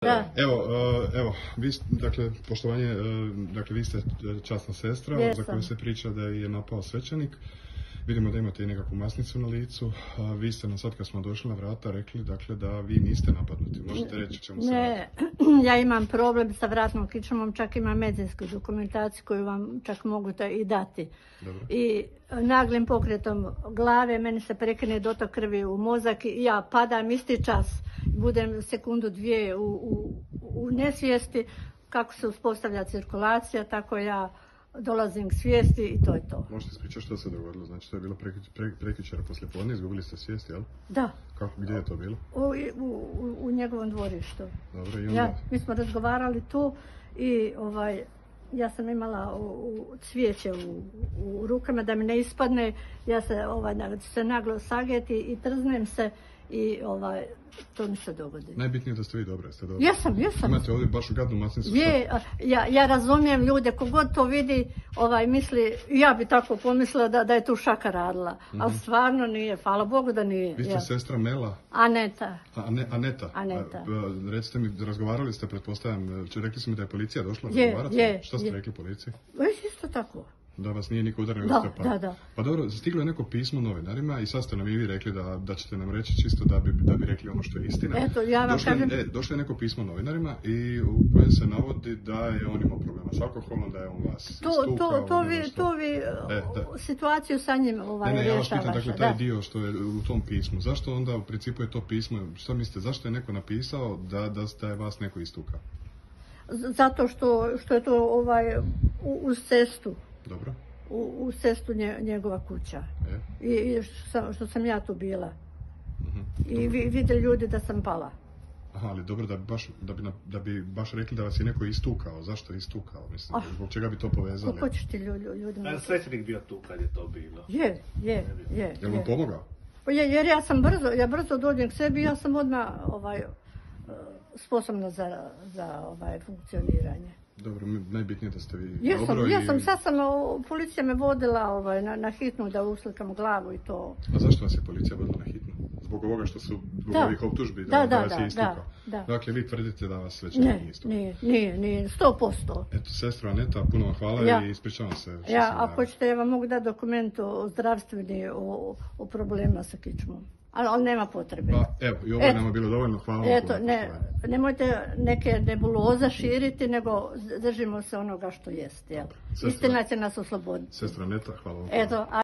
Da. Evo, dakle, poštovanje, dakle, vi ste časna sestra za koju se priča da je napao svećenik. Vidimo da imate i nekakvu masnicu na licu. Vi ste nam sad kad smo došli na vrata rekli, dakle, da vi niste napadnuti. Možete reći čemu se radi? Ne, ja imam problem sa vratnom kičmom, čak imam medicinsku dokumentaciju koju vam čak mogu i dati. Dobro. I naglim pokretom glave meni se prekine dotok krvi u mozak i ja padam isti čas. Budem sekundu, dvije u nesvijesti. Kako se uspostavlja cirkulacija, tako ja dolazim k svijesti i to je to. Možete ispričati što se dogodilo? Znači, to je bilo prekjučer poslijepodne, izgubili ste svijest, jel? Da. Kako, gdje je to bilo? U njegovom dvorištu. Dobro, i onda? Mi smo razgovarali tu i ja sam imala cvijeće u rukama da mi ne ispadne. Ja se naglo sageti i trznem se i to mi se dogodi. Najbitnije je da ste vi dobra, jeste dobra? Jesam. Imate ovdje baš gadnu masnicu. Ja razumijem ljude, kogod to vidi, misli, ja bi tako pomislila da je tu šaka radila, ali stvarno nije, hvala Bogu da nije. Vi ste sestra Mela? Aneta. Aneta. Recite mi, razgovarali ste, pretpostavljam, rekli ste mi da je policija došla razgovarati? Šta ste rekli policiji? Isto tako. Da vas nije niko udario? Da. Pa dobro, stiglo je neko pismo novinarima i sad ste nam i vi rekli da ćete nam reći čisto da bi rekli ono što je istina. Eto, ja vam kažem... Došlo je neko pismo novinarima i u kojem se navodi da je on imao problema s alkoholom, da je on vas istukao. To vi situaciju sa njim rješavaš. Ne, ja vas pitam, dakle, taj dio što je u tom pismu, zašto onda u principu je to pismo, šta mislite, zašto je neko napisao da je vas neko istukao? Zato što je to uz cestu. Dobro. U cestu njegova kuća. I što sam ja tu bila. I vide ljudi da sam pala. Aha, ali dobro, da bi baš rekli da vas je neko istukao. Zašto je istukao? Mislim, zbog čega bi to povezali? Kako ćeš ti ljudima? Je svećenik bio tu kad je to bilo? Je. Je li vam pomogao? Jer ja brzo dođem k sebi i ja sam odmah sposobna za funkcioniranje. Dobro, najbitnije da ste vi dobro. Sad sam, policija me vodila na hitnu da uslikam glavu i to. A zašto vas je policija vodila na hitnu? Zbog ovoga što su, zbog ovih optužbi da vas je istukao? Da. Dakle, vi tvrdite da vas svećenik nije istukao? Nije, 100%. Eto, sestra Aneta, puno vam hvala i ispričavam se. Ako hoćete, ja vam mogu dati dokument o zdravstveni, o problemima sa kičmom. Ali nema potrebe. Pa evo, i ovo je nama bilo dovoljno, hvala vam. Eto, nemojte neke nebuloze širiti, nego držimo se onoga što jest. Istina će nas osloboditi. Sestra Aneta, hvala vam. Eto,